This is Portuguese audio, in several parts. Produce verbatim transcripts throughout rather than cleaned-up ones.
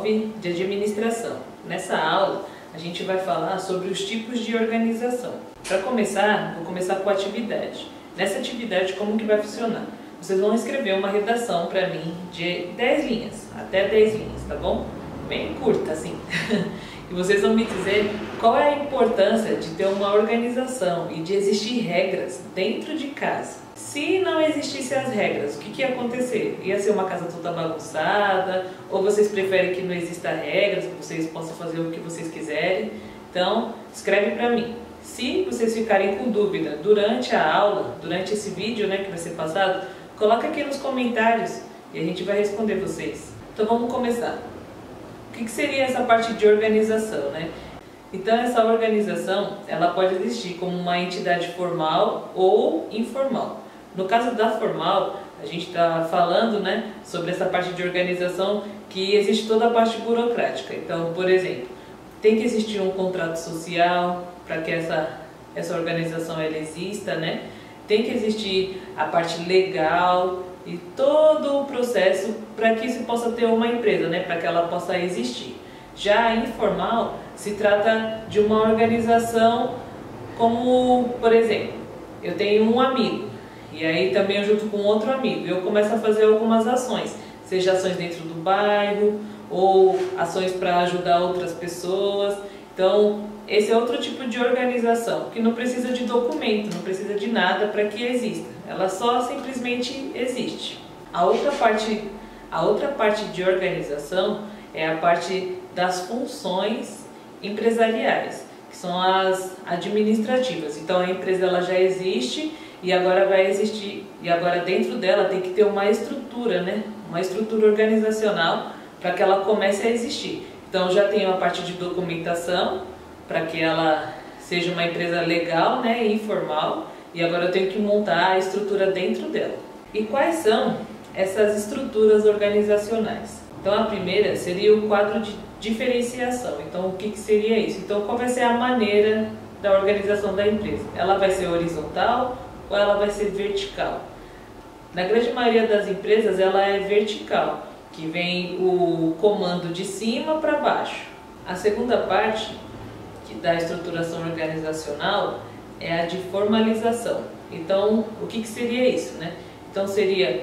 nove de administração. Nessa aula a gente vai falar sobre os tipos de organização. Para começar, vou começar com a atividade. Nessa atividade, como que vai funcionar? Vocês vão escrever uma redação para mim de dez linhas, até dez linhas, tá bom? Bem curta assim. E vocês vão me dizer qual é a importância de ter uma organização e de existir regras dentro de casa. Se não existissem as regras, o que, que ia acontecer? Ia ser uma casa toda bagunçada? Ou vocês preferem que não exista regras, que vocês possam fazer o que vocês quiserem? Então, escreve para mim. Se vocês ficarem com dúvida durante a aula, durante esse vídeo, né, que vai ser passado, coloca aqui nos comentários e a gente vai responder vocês. Então vamos começar. O que, que seria essa parte de organização, né? Então essa organização, ela pode existir como uma entidade formal ou informal. No caso da formal, a gente está falando, né, sobre essa parte de organização que existe toda a parte burocrática. Então, por exemplo, tem que existir um contrato social para que essa, essa organização ela exista, né? Tem que existir a parte legal e todo o processo para que isso possa ter uma empresa, né? Para que ela possa existir. Já a informal se trata de uma organização como, por exemplo, eu tenho um amigo e aí também eu junto com outro amigo e eu começo a fazer algumas ações, seja ações dentro do bairro ou ações para ajudar outras pessoas. Então, esse é outro tipo de organização, que não precisa de documento, não precisa de nada para que exista. Ela só simplesmente existe. A outra parte, a outra parte de organização é a parte das funções empresariais, que são as administrativas. Então, a empresa ela já existe e agora vai existir, e agora dentro dela tem que ter uma estrutura, né? Uma estrutura organizacional para que ela comece a existir. Então já tem uma parte de documentação para que ela seja uma empresa legal, né, e informal, e agora eu tenho que montar a estrutura dentro dela. E quais são essas estruturas organizacionais? Então a primeira seria o quadro de diferenciação. Então o que, que seria isso? Então qual vai ser a maneira da organização da empresa? Ela vai ser horizontal ou ela vai ser vertical? Na grande maioria das empresas ela é vertical, que vem o comando de cima para baixo. A segunda parte que da estruturação organizacional é a de formalização. Então, o que, que seria isso, né? Então seria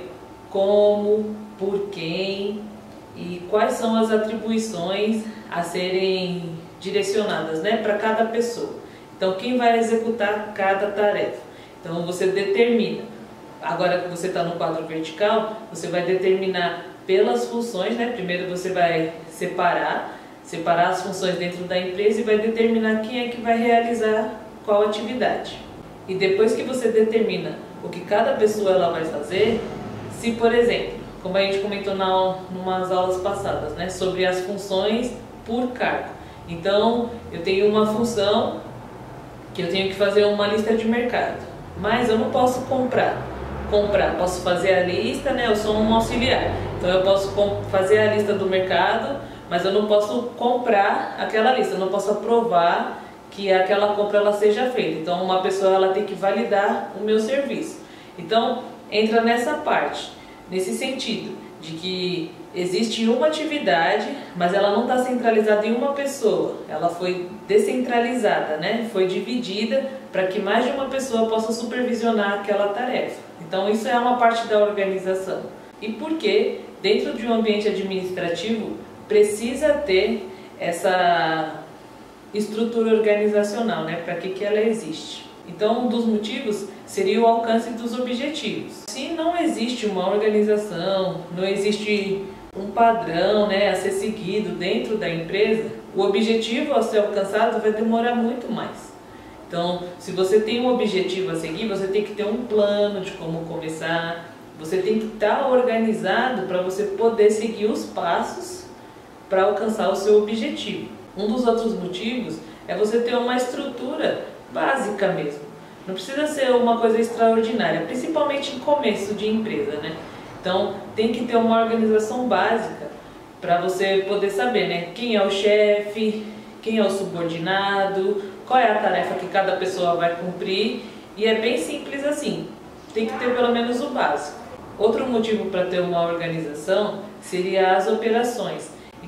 como, por quem e quais são as atribuições a serem direcionadas, né, para cada pessoa. Então, quem vai executar cada tarefa. Então, você determina. Agora que você está no quadro vertical, você vai determinar pelas funções, né? Primeiro você vai separar, separar as funções dentro da empresa e vai determinar quem é que vai realizar qual atividade. E depois que você determina o que cada pessoa ela vai fazer, se por exemplo, como a gente comentou na numas aulas passadas, né, sobre as funções por cargo. Então, eu tenho uma função que eu tenho que fazer uma lista de mercado, mas eu não posso comprar. comprar, posso fazer a lista, né? Eu sou um auxiliar, então eu posso fazer a lista do mercado, mas eu não posso comprar aquela lista, eu não posso aprovar que aquela compra ela seja feita. Então uma pessoa ela tem que validar o meu serviço. Então entra nessa parte, nesse sentido de que existe uma atividade, mas ela não está centralizada em uma pessoa, ela foi descentralizada, né? Foi dividida para que mais de uma pessoa possa supervisionar aquela tarefa. Então isso é uma parte da organização. E por que dentro de um ambiente administrativo precisa ter essa estrutura organizacional, né? Para que, que ela existe? Então um dos motivos seria o alcance dos objetivos. Se não existe uma organização, não existe um padrão, né, a ser seguido dentro da empresa, o objetivo a ser alcançado vai demorar muito mais. Então, se você tem um objetivo a seguir, você tem que ter um plano de como começar, você tem que estar organizado para você poder seguir os passos para alcançar o seu objetivo. Um dos outros motivos é você ter uma estrutura básica mesmo. Não precisa ser uma coisa extraordinária, principalmente em começo de empresa, né? Então, tem que ter uma organização básica para você poder saber, né, quem é o chefe, quem é o subordinado, qual é a tarefa que cada pessoa vai cumprir, e é bem simples assim, tem que ter pelo menos o básico. Outro motivo para ter uma organização seria as operações.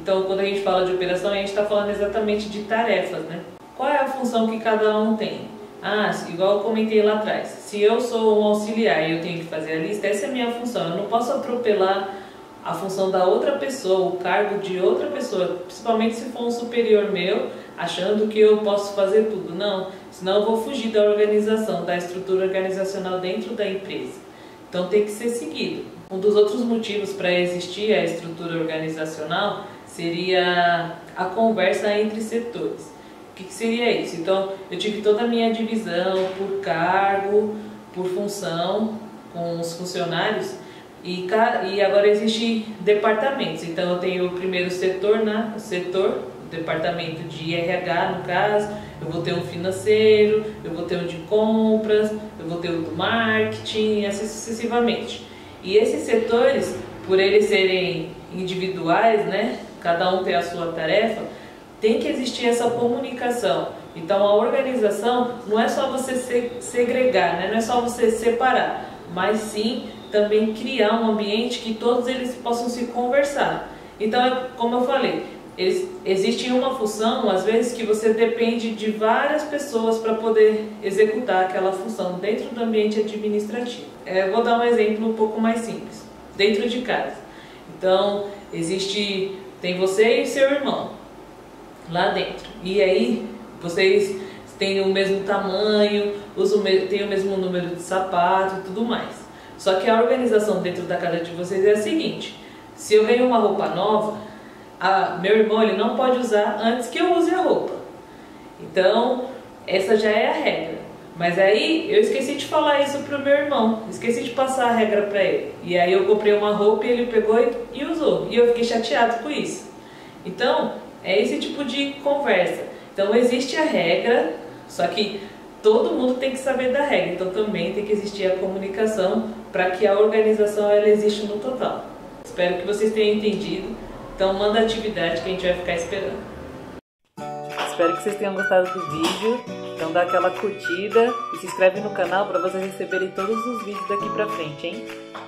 Então, quando a gente fala de operação, a gente está falando exatamente de tarefas, né? Qual é a função que cada um tem? Ah, igual eu comentei lá atrás, se eu sou um auxiliar e eu tenho que fazer a lista, essa é a minha função. Eu não posso atropelar a função da outra pessoa, o cargo de outra pessoa, principalmente se for um superior meu, achando que eu posso fazer tudo. Não, senão eu vou fugir da organização, da estrutura organizacional dentro da empresa. Então tem que ser seguido. Um dos outros motivos para existir a estrutura organizacional seria a conversa entre setores. O que, que seria isso? Então eu tive toda a minha divisão por cargo, por função, com os funcionários, e, e agora existem departamentos. Então eu tenho o primeiro setor, né? O setor, o departamento de R H no caso, eu vou ter um financeiro, eu vou ter um de compras, eu vou ter o do marketing, e assim sucessivamente. E esses setores, por eles serem individuais, né? Cada um tem a sua tarefa, tem que existir essa comunicação. Então a organização não é só você segregar, né? Não é só você separar, mas sim também criar um ambiente que todos eles possam se conversar. Então, como eu falei, eles, existe uma função, às vezes, que você depende de várias pessoas para poder executar aquela função dentro do ambiente administrativo. É, vou dar um exemplo um pouco mais simples. Dentro de casa. Então, existe, tem você e seu irmão lá dentro. E aí, vocês têm o mesmo tamanho, usam, têm o mesmo número de sapato e tudo mais. Só que a organização dentro da casa de vocês é a seguinte: se eu ganho uma roupa nova, a, meu irmão ele não pode usar antes que eu use a roupa. Então, essa já é a regra. Mas aí, eu esqueci de falar isso pro meu irmão, esqueci de passar a regra para ele. E aí eu comprei uma roupa e ele pegou e, e usou. E eu fiquei chateado com isso. Então, é esse tipo de conversa. Então, existe a regra, só que todo mundo tem que saber da regra. Então, também tem que existir a comunicação para que a organização ela exista no total. Espero que vocês tenham entendido. Então, manda a atividade que a gente vai ficar esperando. Espero que vocês tenham gostado do vídeo. Então, dá aquela curtida e se inscreve no canal para vocês receberem todos os vídeos daqui pra frente, hein?